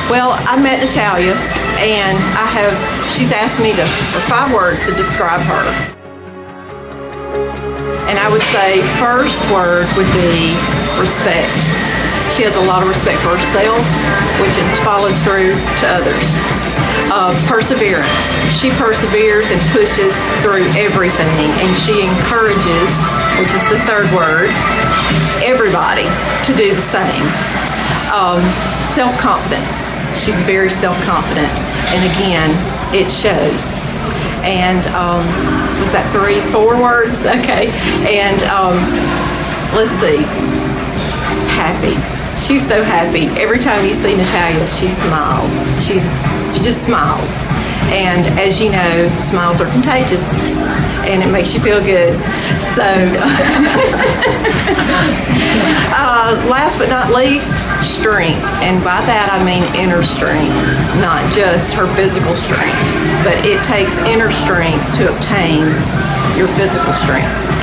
Well, I met Natalia, and she's asked me for 5 words to describe her. And I would say first word would be respect. She has a lot of respect for herself, which follows through to others. Perseverance. She perseveres and pushes through everything, and she encourages, which is the 3rd word, everybody to do the same. Self-confidence. She's very self-confident, and again, it shows. And was that 4 words? Okay. And let's see. Happy. She's so happy. Every time you see Natalia, she smiles. She just smiles. And as you know, smiles are contagious, and it makes you feel good. So, last but not least, strength. And by that I mean inner strength, not just her physical strength, but it takes inner strength to obtain your physical strength.